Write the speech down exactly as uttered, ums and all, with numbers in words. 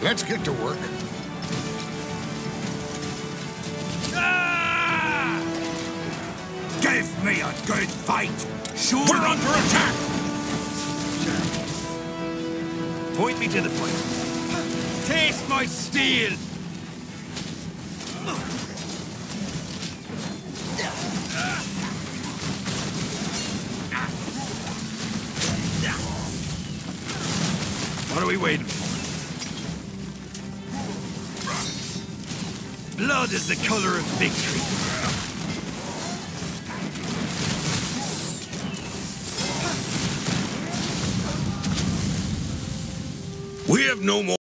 Let's get to work. Ah! Give me a good fight! Sure. We're under attack! Point me to the fight. Taste my steel! What are we waiting for? Blood is the color of victory. We have no more.